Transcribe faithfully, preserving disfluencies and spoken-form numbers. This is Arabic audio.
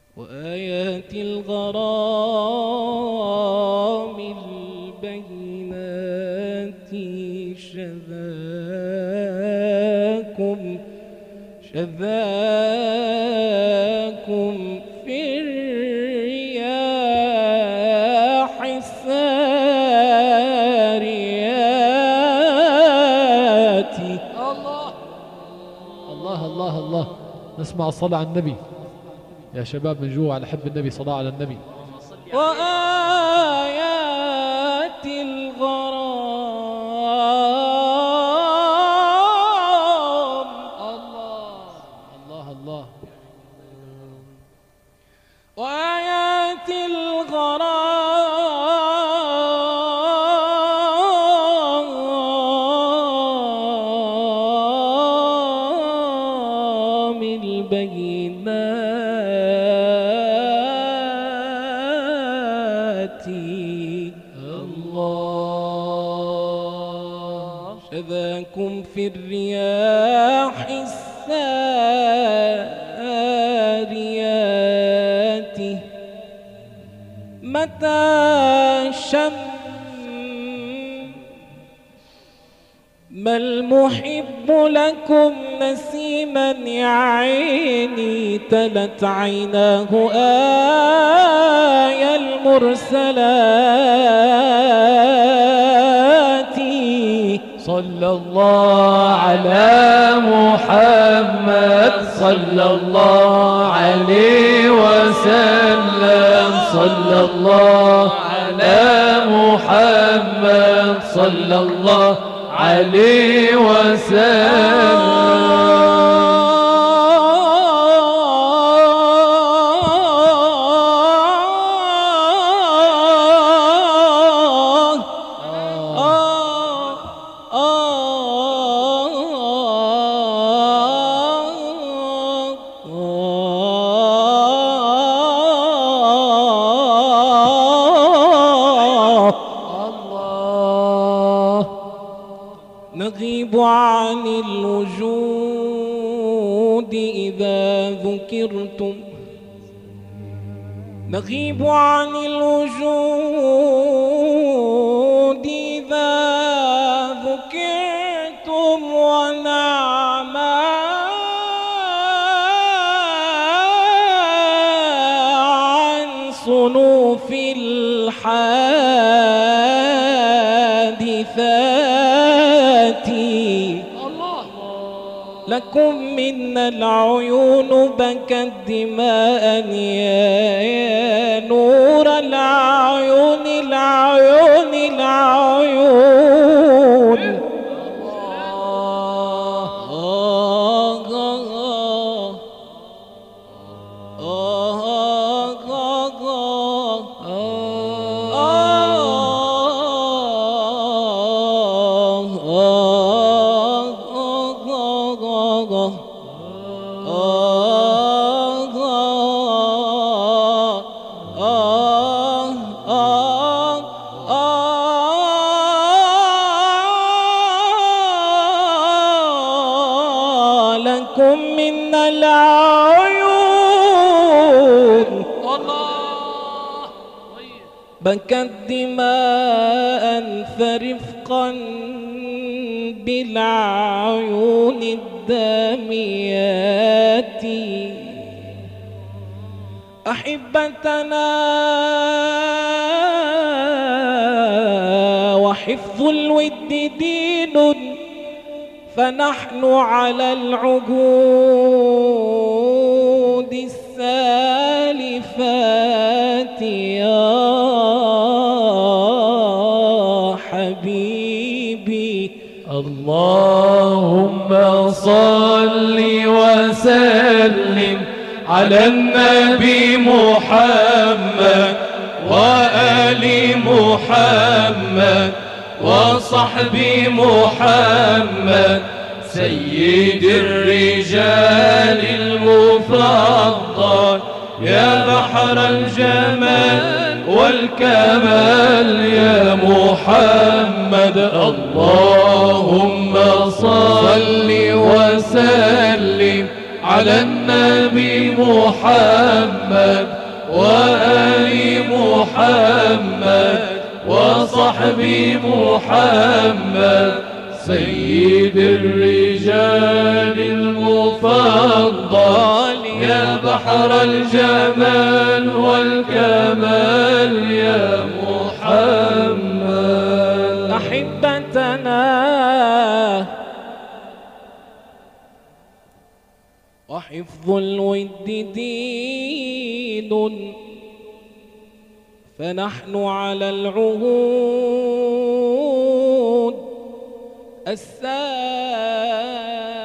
وآيات الغرام البينات شذاكم شذاكم في الرياح الساريات. الله الله الله الله. نسمع الصلاة على النبي يا شباب من جوا، على حب النبي، صلاة على النبي. وآيات الغرام. الله الله الله. وآيات الغرام البينات. الله. شذاكم في الرياح الساريات. متى شم ما المحب لكم نسيما يا عيني، تلت عيناه آية المرسلات. صلى الله على محمد، صلى الله عليه وسلم، صلى الله على محمد، صلى الله عليه وسلم. نغيب عن الوجود إذا ذكرتم، نغيب عن الوجود إذا ذكرتم، ونعمى عن صنوف الحادثات. لكم منا العيون بكت دماء يا نور العيون العيون العيون. لكم من العيون بكت دماء فرفقا بالعيون الداميات. أحبتنا وحفظ الود دين، فنحن على العهود السالفات يا حبيبي. اللهم صل وسلم على النبي محمد وآل محمد وصحب محمد، سيد الرجال المفضل، يا بحر الجمال والكمال يا محمد. اللهم صل وسلم على النبي محمد وآل محمد وصحب محمد سيد الرجال المفضل يا بحر الجمال والكمال يا محمد. أحبتنا وحفظ الود دين فنحن على العهود السابقة